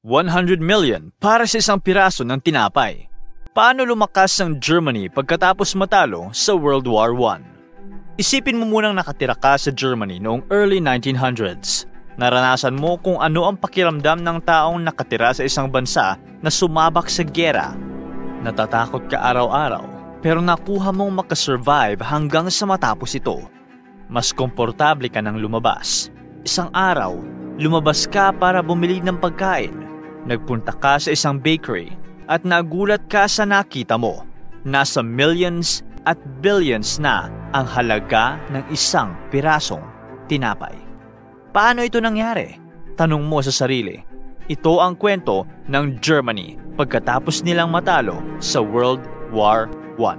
100 million para sa isang piraso ng tinapay. Paano lumakas ang Germany pagkatapos matalo sa World War I? Isipin mo munang nakatira ka sa Germany noong early 1900s. Naranasan mo kung ano ang pakiramdam ng taong nakatira sa isang bansa na sumabak sa giyera. Natatakot ka araw-araw, pero nakuha mong makasurvive hanggang sa matapos ito. Mas komportable ka nang lumabas. Isang araw, lumabas ka para bumili ng pagkain. Nagpunta ka sa isang bakery at nagulat ka sa nakita mo. Nasa millions at billions na ang halaga ng isang pirasong tinapay. Paano ito nangyari? Tanong mo sa sarili. Ito ang kwento ng Germany pagkatapos nilang matalo sa World War I.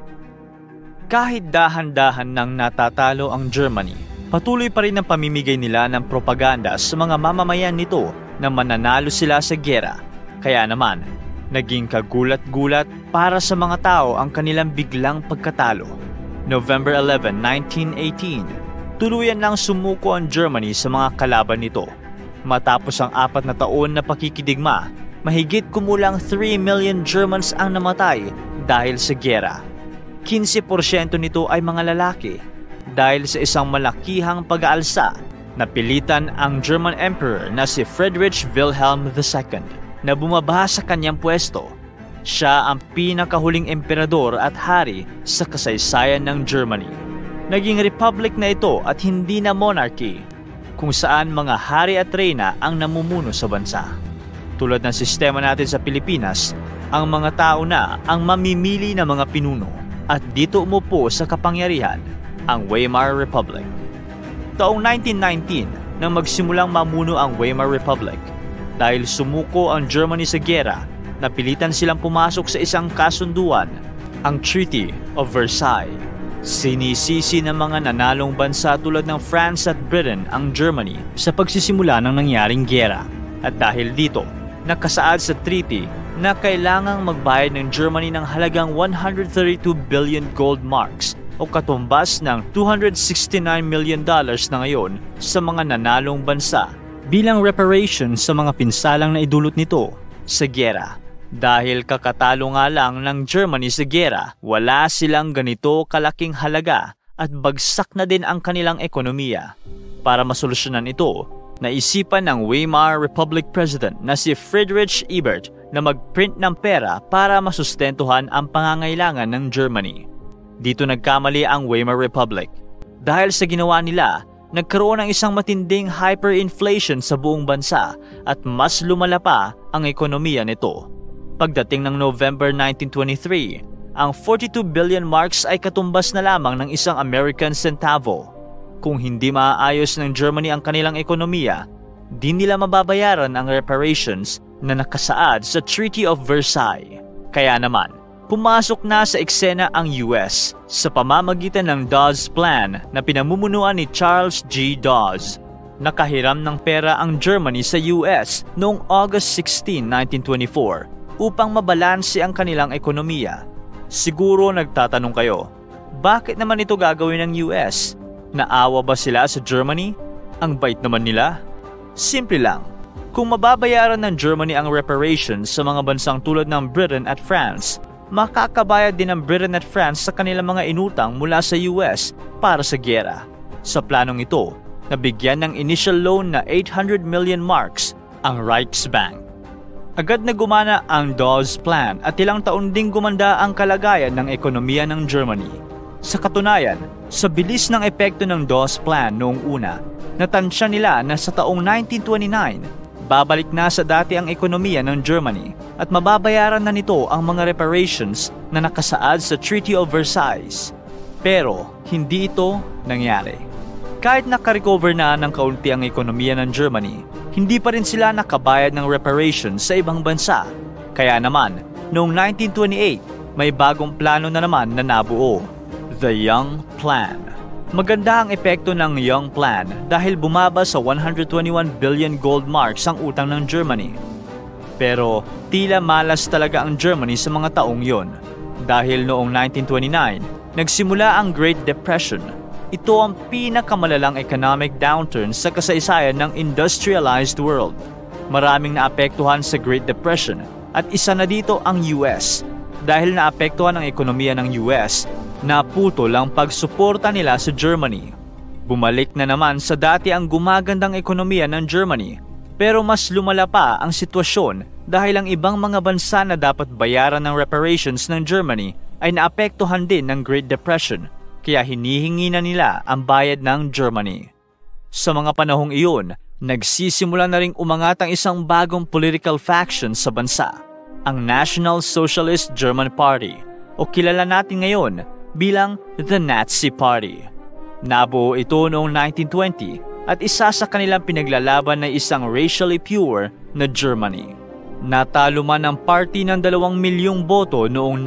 Kahit dahan-dahan nang natatalo ang Germany, patuloy pa rin ang pamimigay nila ng propaganda sa mga mamamayan nito na mananalo sila sa giyera. Kaya naman, naging kagulat-gulat para sa mga tao ang kanilang biglang pagkatalo. November 11, 1918, tuluyan lang sumuko ang Germany sa mga kalaban nito. Matapos ang 4 na taon na pakikidigma, mahigit kumulang 3 million Germans ang namatay dahil sa giyera. 15% nito ay mga lalaki. Dahil sa isang malakihang pag-aalsa, napilitan ang German Emperor na si Friedrich Wilhelm II na bumaba sa kanyang pwesto. Siya ang pinakahuling emperador at hari sa kasaysayan ng Germany. Naging republic na ito at hindi na monarchy, kung saan mga hari at reyna ang namumuno sa bansa. Tulad ng sistema natin sa Pilipinas, ang mga tao na ang mamimili ng mga pinuno at dito umupo sa kapangyarihan ang Weimar Republic. Taong 1919 nang magsimulang mamuno ang Weimar Republic. Dahil sumuko ang Germany sa giyera, napilitan silang pumasok sa isang kasunduan, ang Treaty of Versailles. Sinisisi ng mga nanalong bansa tulad ng France at Britain ang Germany sa pagsisimula ng nangyaring giyera. At dahil dito, nakasaad sa treaty na kailangang magbayad ng Germany ng halagang 132 billion gold marks o katumbas ng $269 million na ngayon sa mga nanalong bansa bilang reparation sa mga pinsalang na idulot nito sa giyera. Dahil kakatalo nga lang ng Germany sa giyera, wala silang ganito kalaking halaga at bagsak na din ang kanilang ekonomiya. Para masolusyonan ito, naisipan ng Weimar Republic President na si Friedrich Ebert na mag-print ng pera para masustentuhan ang pangangailangan ng Germany. Dito nagkamali ang Weimar Republic. Dahil sa ginawa nila, nagkaroon ng isang matinding hyperinflation sa buong bansa at mas lumala pa ang ekonomiya nito. Pagdating ng November 1923, ang 42 billion marks ay katumbas na lamang ng isang American centavo. Kung hindi maaayos ng Germany ang kanilang ekonomiya, di nila mababayaran ang reparations na nakasaad sa Treaty of Versailles. Kaya naman, pumasok na sa eksena ang US sa pamamagitan ng Dawes Plan na pinamumunuan ni Charles G. Dawes. Nakahiram ng pera ang Germany sa US noong August 16, 1924 upang mabalanse ang kanilang ekonomiya. Siguro nagtatanong kayo, bakit naman ito gagawin ng US? Naawa ba sila sa Germany? Ang bait naman nila? Simple lang. Kung mababayaran ng Germany ang reparations sa mga bansang tulad ng Britain at France, makakabayad din ng Britain at France sa kanilang mga inutang mula sa US para sa giyera. Sa planong ito, nabigyan ng initial loan na 800 million marks ang Reichsbank. Agad na gumana ang Dawes Plan at ilang taon ding gumanda ang kalagayan ng ekonomiya ng Germany. Sa katunayan, sa bilis ng epekto ng Dawes Plan noong una, natansya nila na sa taong 1929, babalik na sa dati ang ekonomiya ng Germany at mababayaran na nito ang mga reparations na nakasaad sa Treaty of Versailles. Pero hindi ito nangyari. Kahit nakarecover na ng kaunti ang ekonomiya ng Germany, hindi pa rin sila nakabayad ng reparations sa ibang bansa. Kaya naman, noong 1928, may bagong plano na naman na nabuo, the Young Plan. Maganda ang epekto ng Young Plan dahil bumaba sa 121 billion gold marks ang utang ng Germany. Pero tila malas talaga ang Germany sa mga taong yon. Dahil noong 1929, nagsimula ang Great Depression. Ito ang pinakamalalang economic downturn sa kasaysayan ng industrialized world. Maraming naapektuhan sa Great Depression at isa na dito ang US. Dahil naapektuhan ang ekonomiya ng US, naputol ang pagsuporta nila sa Germany. Bumalik na naman sa dati ang gumagandang ekonomiya ng Germany, pero mas lumala pa ang sitwasyon dahil ang ibang mga bansa na dapat bayaran ng reparations ng Germany ay naapektuhan din ng Great Depression, kaya hinihingi na nila ang bayad ng Germany. Sa mga panahong iyon, nagsisimula na ring umangat ang isang bagong political faction sa bansa, ang National Socialist German Party o kilala natin ngayon bilang the Nazi Party. Nabuo ito noong 1920 at isa sa kanilang pinaglalaban na isang racially pure na Germany. Natalo man ang party ng 2 milyong boto noong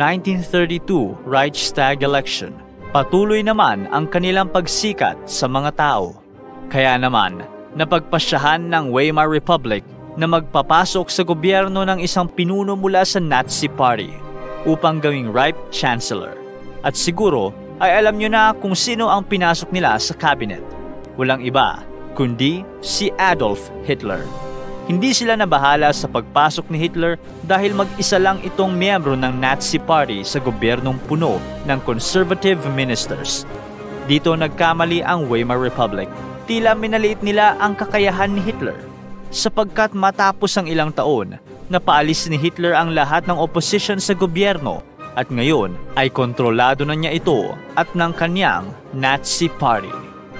1932 Reichstag election. Patuloy naman ang kanilang pagsikat sa mga tao. Kaya naman, napagpasyahan ng Weimar Republic na magpapasok sa gobyerno ng isang pinuno mula sa Nazi Party upang gawing Reich Chancellor. At siguro ay alam nyo na kung sino ang pinasok nila sa cabinet. Walang iba kundi si Adolf Hitler. Hindi sila nabahala sa pagpasok ni Hitler dahil mag-isa lang itong miyembro ng Nazi Party sa gobyernong puno ng conservative ministers. Dito nagkamali ang Weimar Republic. Tila minaliit nila ang kakayahan ni Hitler. Sapagkat matapos ang ilang taon, napaalis ni Hitler ang lahat ng opposition sa gobyerno at ngayon ay kontrolado na niya ito at ng kanyang Nazi Party.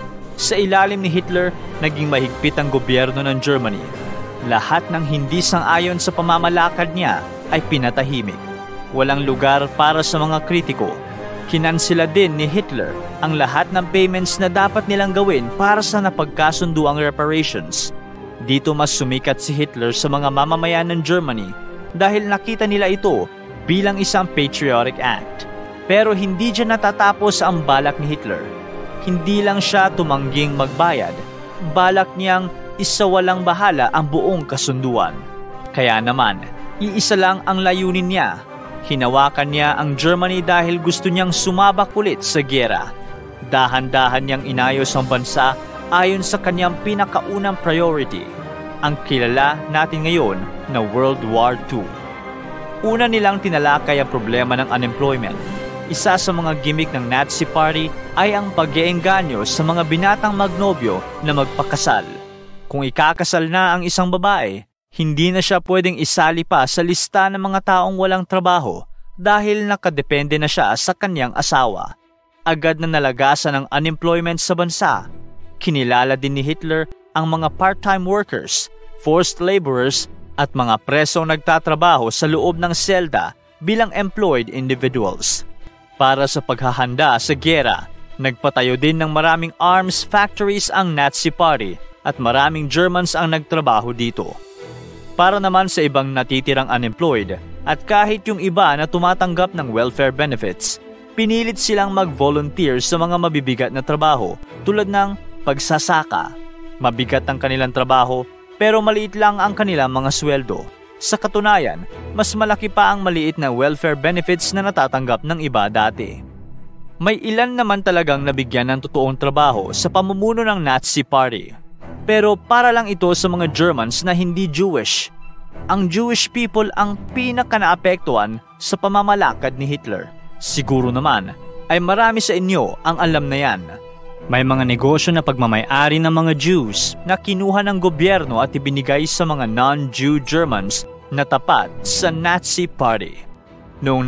Sa ilalim ni Hitler, naging mahigpit ang gobyerno ng Germany. Lahat ng hindi sang-ayon sa pamamalakad niya ay pinatahimik. Walang lugar para sa mga kritiko. Kinansela din ni Hitler ang lahat ng payments na dapat nilang gawin para sa napagkasunduang reparations. Dito mas sumikat si Hitler sa mga mamamayan ng Germany dahil nakita nila ito bilang isang patriotic act. Pero hindi dyan natatapos ang balak ni Hitler. Hindi lang siya tumangging magbayad. Balak niyang isawalang bahala ang buong kasunduan. Kaya naman, iisa lang ang layunin niya. Hinawakan niya ang Germany dahil gusto niyang sumabak ulit sa giyera. Dahan-dahan niyang inayos ang bansa ayon sa kanyang pinakaunang priority, ang kilala natin ngayon na World War II. Una nilang tinalakay ang problema ng unemployment. Isa sa mga gimmick ng Nazi Party ay ang pag-iengganyo sa mga binatang magnobyo na magpakasal. Kung ikakasal na ang isang babae, hindi na siya pwedeng isali pa sa lista ng mga taong walang trabaho dahil nakadepende na siya sa kanyang asawa. Agad na nalagasan ang unemployment sa bansa. Kinilala din ni Hitler ang mga part-time workers, forced laborers at mga presong nagtatrabaho sa loob ng selda bilang employed individuals. Para sa paghahanda sa giyera, nagpatayo din ng maraming arms factories ang Nazi Party at maraming Germans ang nagtrabaho dito. Para naman sa ibang natitirang unemployed at kahit yung iba na tumatanggap ng welfare benefits, pinilit silang mag-volunteer sa mga mabibigat na trabaho tulad ng pagsasaka. Mabigat ang kanilang trabaho pero maliit lang ang kanilang mga sweldo. Sa katunayan, mas malaki pa ang maliit na welfare benefits na natatanggap ng iba dati. May ilan naman talagang nabigyan ng totoong trabaho sa pamumuno ng Nazi Party. Pero para lang ito sa mga Germans na hindi Jewish. Ang Jewish people ang pinaka-naapektuhan sa pamamalakad ni Hitler. Siguro naman ay marami sa inyo ang alam na yan. May mga negosyo na pagmamay-ari ng mga Jews na kinuha ng gobyerno at ibinigay sa mga non-Jew Germans na tapat sa Nazi Party. Noong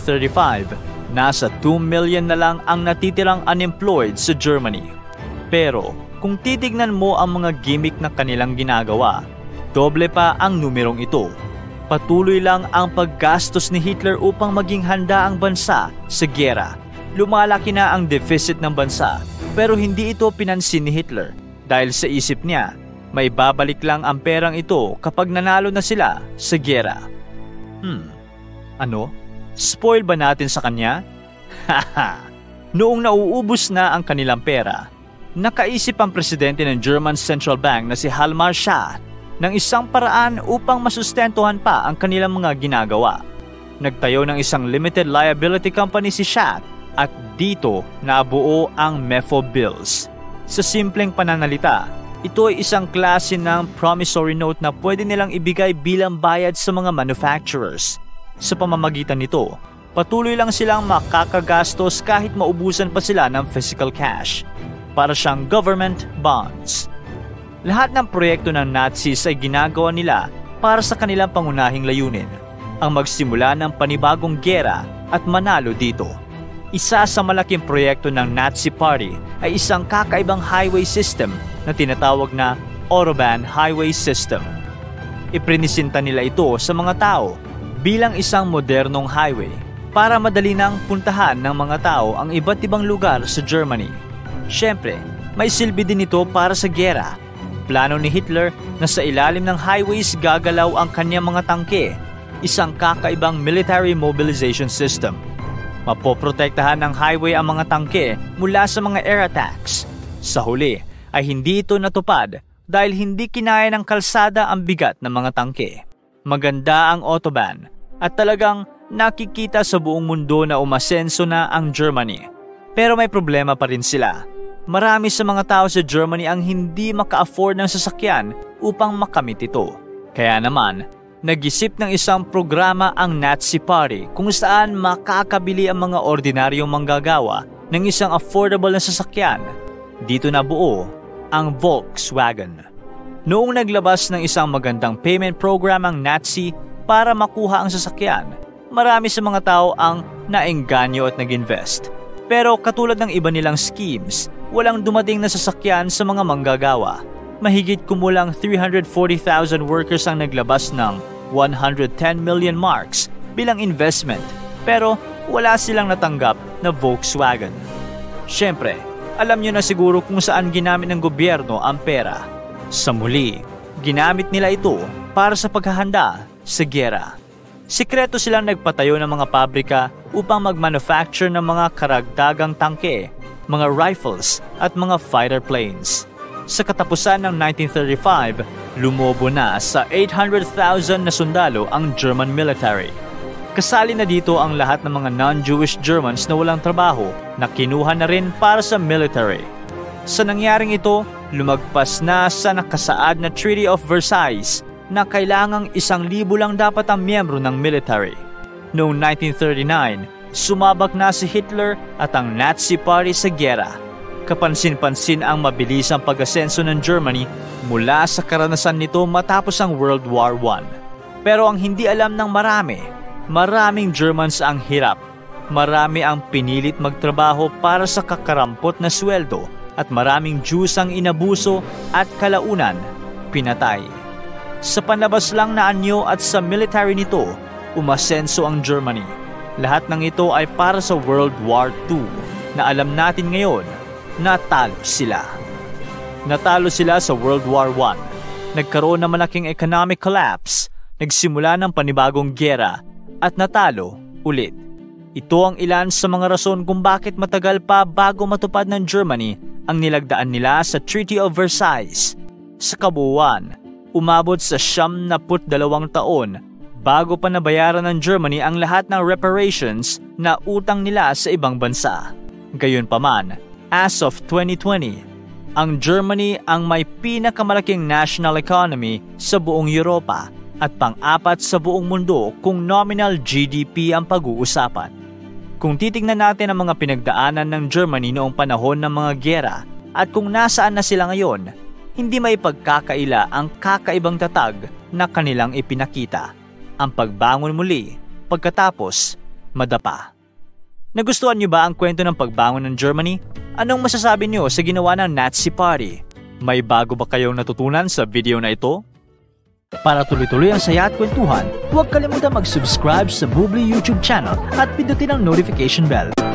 1935, nasa 2 million na lang ang natitirang unemployed sa Germany. Pero kung titignan mo ang mga gimmick na kanilang ginagawa, doble pa ang numerong ito. Patuloy lang ang paggastos ni Hitler upang maging handa ang bansa sa giyera. Lumalaki na ang deficit ng bansa pero hindi ito pinansin ni Hitler dahil sa isip niya may babalik lang ang perang ito kapag nanalo na sila sa giyera. Ano? Spoil ba natin sa kanya? Haha! Noong nauubos na ang kanilang pera, nakaisip ang presidente ng German Central Bank na si Hjalmar Schacht ng isang paraan upang masustentuhan pa ang kanilang mga ginagawa. Nagtayo ng isang limited liability company si Schacht at dito nabuo ang Mefo Bills. Sa simpleng pananalita, Ito ay isang klase ng promissory note na pwede nilang ibigay bilang bayad sa mga manufacturers. Sa pamamagitan nito, patuloy lang silang makakagastos kahit maubusan pa sila ng physical cash. Para siyang government bonds. Lahat ng proyekto ng Nazis ay ginagawa nila para sa kanilang pangunahing layunin, ang magsimula ng panibagong giyera at manalo dito. Isa sa malaking proyekto ng Nazi Party ay isang kakaibang highway system na tinatawag na Autobahn Highway System. Iprinisinta nila ito sa mga tao bilang isang modernong highway para madali nang puntahan ng mga tao ang iba't ibang lugar sa Germany. Siyempre, may silbi din ito para sa giyera. Plano ni Hitler na sa ilalim ng highways gagalaw ang kanyang mga tangke, isang kakaibang military mobilization system. Mapoprotektahan ng highway ang mga tangke mula sa mga air attacks. Sa huli ay hindi ito natupad dahil hindi kinaya ng kalsada ang bigat ng mga tangke. Maganda ang Autobahn at talagang nakikita sa buong mundo na umasenso na ang Germany. Pero may problema pa rin sila. Marami sa mga tao sa Germany ang hindi maka-afford ng sasakyan upang makamit ito. Kaya naman, nag-isip ng isang programa ang Nazi Party kung saan makakabili ang mga ordinaryong manggagawa ng isang affordable na sasakyan. Dito nabuo ang Volkswagen. Noong naglabas ng isang magandang payment program ang Nazi para makuha ang sasakyan, marami sa mga tao ang naengganyo at nag-invest. Pero katulad ng iba nilang schemes, walang dumating na sasakyan sa mga manggagawa. Mahigit kumulang 340,000 workers ang naglabas ng 110 million marks bilang investment, pero wala silang natanggap na Volkswagen. Siyempre, alam nyo na siguro kung saan ginamit ng gobyerno ang pera. Sa muli, ginamit nila ito para sa paghahanda sa giyera. Sikreto silang nagpatayo ng mga pabrika upang mag-manufacture ng mga karagdagang tangke, mga rifles at mga fighter planes. Sa katapusan ng 1935, lumobo na sa 800,000 na sundalo ang German military. Kasali na dito ang lahat ng mga non-Jewish Germans na walang trabaho na kinuha na rin para sa military. Sa nangyaring ito, lumagpas na sa nakasaad na Treaty of Versailles na kailangang 1,000 lang dapat ang miyembro ng military. Noong 1939, sumabak na si Hitler at ang Nazi Party sa giyera. Kapansin-pansin ang mabilisang pag-asenso ng Germany mula sa karanasan nito matapos ang World War I. Pero ang hindi alam ng maraming Germans ang hirap. Marami ang pinilit magtrabaho para sa kakarampot na sweldo at maraming Jews ang inabuso at kalaunan pinatay. Sa panlabas lang na anyo at sa military nito, umasenso ang Germany. Lahat ng ito ay para sa World War II na alam natin ngayon. Natalo sila. Natalo sila sa World War I. Nagkaroon ng malaking economic collapse, nagsimula ng panibagong giyera, at natalo ulit. Ito ang ilan sa mga rason kung bakit matagal pa bago matupad ng Germany ang nilagdaan nila sa Treaty of Versailles. Sa kabuuan, umabot sa 72 taon bago pa nabayaran ng Germany ang lahat ng reparations na utang nila sa ibang bansa. Gayunpaman, as of 2020, ang Germany ang may pinakamalaking national economy sa buong Europa at pang-apat sa buong mundo kung nominal GDP ang pag-uusapan. Kung titingnan natin ang mga pinagdaanan ng Germany noong panahon ng mga giyera at kung nasaan na sila ngayon, hindi may pagkakaila ang kakaibang tatag na kanilang ipinakita. Ang pagbangon muli, pagkatapos, madapa. Nagustuhan niyo ba ang kwento ng pagbangon ng Germany? Anong masasabi niyo sa ginawa ng Nazi Party? May bago ba kayong natutunan sa video na ito? Para tuloy-tuloy ang saya at kwentuhan, huwag kalimutan mag-subscribe sa Bubbly YouTube channel at pindutin ang notification bell.